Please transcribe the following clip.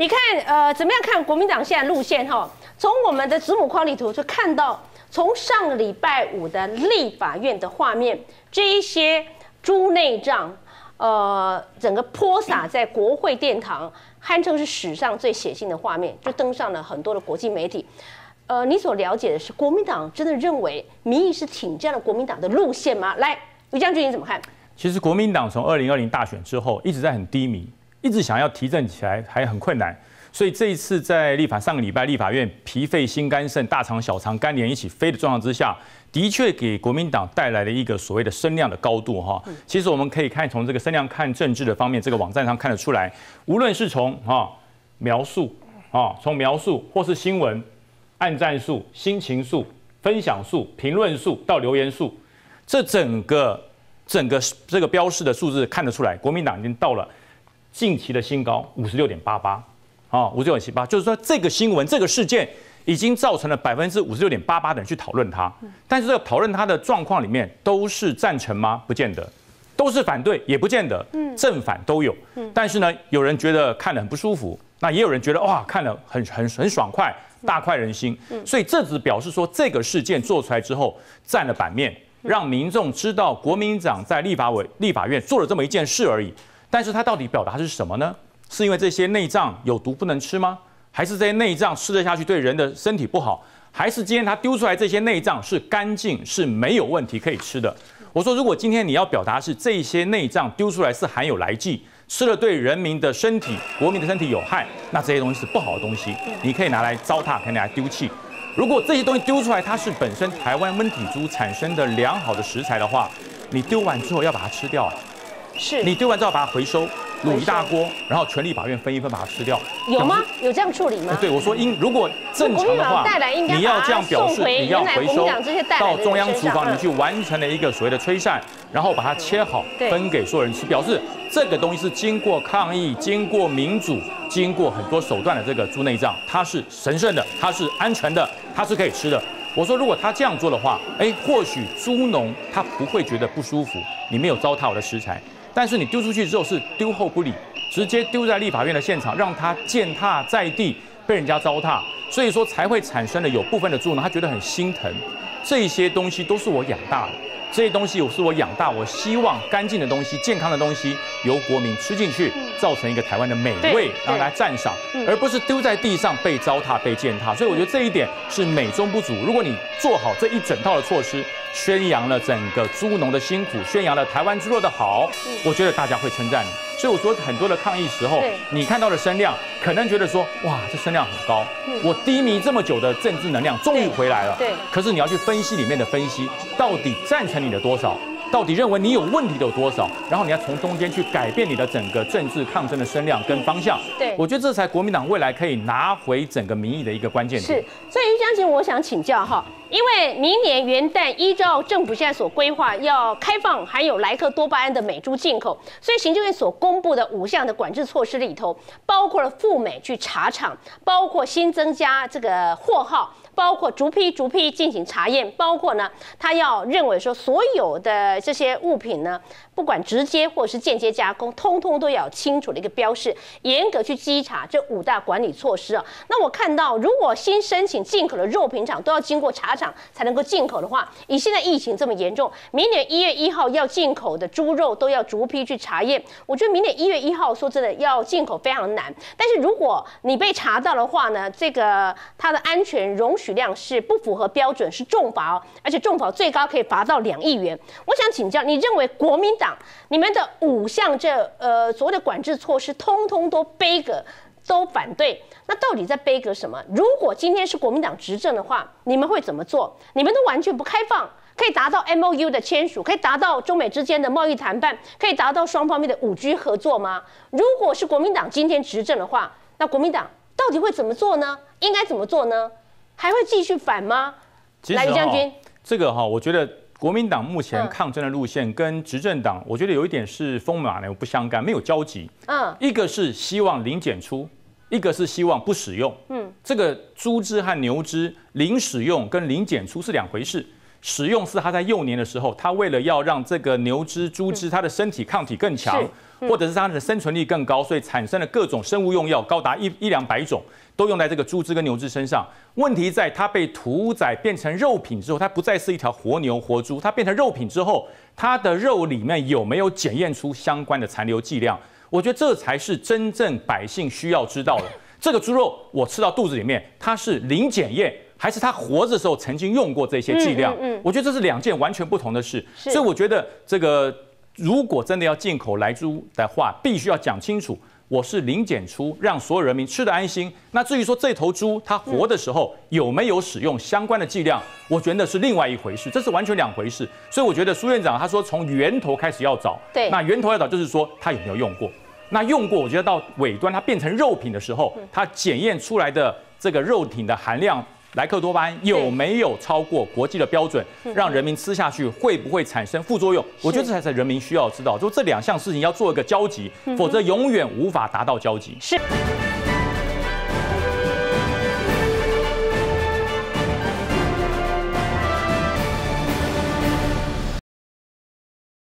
你看，怎么样看国民党现在路线哈？从我们的子母框里图就看到，从上个礼拜五的立法院的画面，这一些猪内脏，整个泼洒在国会殿堂，堪称是史上最血腥的画面，就登上了很多的国际媒体。你所了解的是，国民党真的认为民意是挺这样的国民党的路线吗？来，于将军你怎么看？ 其实国民党从2020大选之后一直在很低迷，一直想要提振起来还很困难，所以这一次在上个礼拜立法院脾肺心肝肾大肠小肠肝连一起飞的状况之下，的确给国民党带来了一个所谓的声量的高度哈。其实我们可以看从这个声量看政治的方面，这个网站上看得出来，无论是从描述从描述或是新闻、按赞数、心情数、分享数、评论数到留言数，这整个这个标示的数字看得出来，国民党已经到了近期的新高56.88，56.78，就是说这个新闻这个事件已经造成了56.88%的人去讨论它，但是这个讨论它的状况里面都是赞成吗？不见得，都是反对也不见得，正反都有。但是呢，有人觉得看得很不舒服，那也有人觉得哇，看得很爽快，大快人心。所以这只表示说这个事件做出来之后占了版面。让民众知道国民党在立法院做了这么一件事而已，但是他到底表达是什么呢？是因为这些内脏有毒不能吃吗？还是这些内脏吃得下去对人的身体不好？还是今天他丢出来这些内脏是干净是没有问题可以吃的？我说，如果今天你要表达是这些内脏丢出来是含有来剂，吃了对人民的身体、国民的身体有害，那这些东西是不好的东西，你可以拿来糟蹋，可以拿来丢弃。如果这些东西丢出来，它是本身台湾温体猪产生的良好的食材的话，你丢完之后要把它吃掉，是你丢完之后把它回收，卤一大锅，然后全立法院分一分把它吃掉， 有吗？有这样处理吗？ 对，我说如果正常的话，你要这样表示，你要回收到中央厨房，你去完成了一个所谓的吹散，然后把它切好，分给所有人吃，表示这个东西是经过抗议、经过民主、经过很多手段的这个猪内脏，它是神圣的，它是安全的，它是可以吃的。我说，如果他这样做的话，或许猪农他不会觉得不舒服，你没有糟蹋我的食材。但是你丢出去之后是丢后不理，直接丢在立法院的现场，让他践踏在地，被人家糟蹋，所以说才会产生了有部分的猪农他觉得很心疼，这些东西都是我养大的。这些东西是我养大，我希望干净的东西、健康的东西由国民吃进去，造成一个台湾的美味，让大家赞赏，而不是丢在地上被糟蹋、被践踏。所以我觉得这一点是美中不足。如果你做好这一整套的措施，宣扬了整个猪农的辛苦，宣扬了台湾猪肉的好，我觉得大家会称赞你。所以我说，很多的抗议时候，你看到的声量，可能觉得说，哇，这声量很高，我低迷这么久的政治能量终于回来了。对。可是你要去分析里面的分析，到底赞成你的多少，到底认为你有问题的有多少，然后你要从中间去改变你的整个政治抗争的声量跟方向。对。我觉得这才国民党未来可以拿回整个民意的一个关键点。是。 所以于将军，我想请教哈。因为明年元旦依照政府现在所规划，要开放含有莱克多巴胺的美猪进口，所以行政院所公布的5项的管制措施里头，包括了赴美去查厂，包括新增加这个货号，包括逐批进行查验，包括呢，他要认为说所有的这些物品呢，不管直接或是间接加工，通通都要清楚的一个标示，严格去稽查这5大管理措施啊。那我看到，如果新申请进口的肉品厂都要经过查厂才能够进口的话，以现在疫情这么严重，明年1月1号要进口的猪肉都要逐批去查验。我觉得明年1月1号说真的要进口非常难，但是如果你被查到的话呢，这个它的安全容许量是不符合标准，是重罚哦，而且重罚最高可以罚到2亿元。我想请教，你认为国民党你们的5项所谓的管制措施，通通都背个？都反对，那到底在背个什么？如果今天是国民党执政的话，你们会怎么做？你们都完全不开放，可以达到 MOU 的签署，可以达到中美之间的贸易谈判，可以达到双方面的5G 合作吗？如果是国民党今天执政的话，那国民党到底会怎么做呢？应该怎么做呢？还会继续反吗？来，于将军， 这个我觉得国民党目前抗争的路线跟执政党，我觉得有一点是风马牛不相干，没有交集。一个是希望零检出，一个是希望不使用。这个猪只和牛只零使用跟零检出是2回事。 使用是它在幼年的时候，它为了要让这个牛只、猪只它的身体抗体更强，或者是它的生存力更高，所以产生了各种生物用药，高达100-200种，都用在这个猪只跟牛只身上。问题在它被屠宰变成肉品之后，它不再是一条活牛、活猪，它变成肉品之后，它的肉里面有没有检验出相关的残留剂量？我觉得这才是真正百姓需要知道的。这个猪肉我吃到肚子里面，它是零检验，还是它活着的时候曾经用过这些剂量？我觉得这是2件完全不同的事。所以我觉得这个如果真的要进口来猪的话，必须要讲清楚，我是零检出，让所有人民吃得安心。那至于说这头猪它活的时候有没有使用相关的剂量，我觉得那是另外一回事，这是完全2回事。所以我觉得苏院长他说从源头开始要找， 对， 那源头要找就是说他有没有用过。那用过，我觉得到尾端它变成肉品的时候，它检验出来的这个肉品的含量莱克多巴胺有没有超过国际的标准，让人民吃下去会不会产生副作用？我觉得这才是人民需要知道，就这2项事情要做一个交集，否则永远无法达到交集。 是。